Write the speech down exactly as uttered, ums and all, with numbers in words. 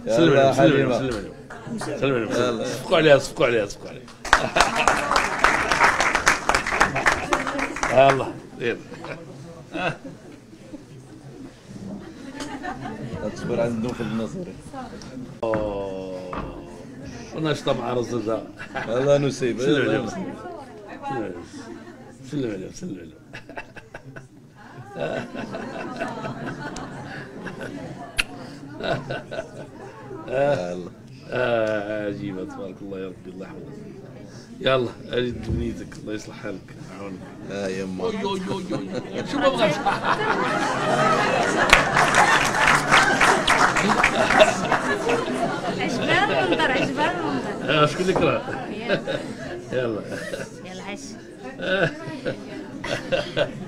سلم عليهم سلم عليهم سلم عليهم سلم عليهم صفقوا عليها صفقوا عليها صفقوا عليها يلا دير تصبر عند نوفل النصري ونشطة مع رزازة الله نسيب سلم عليهم سلم عليهم سلم عليهم يلا اه عجيبة تبارك الله يا ربي الله يحفظك يلا اجد بنيتك الله يصلح حالك يعاونك اه يما شو ببغى عجبان المنظر عجبان المنظر شكون اللي كره يلا يلا عيش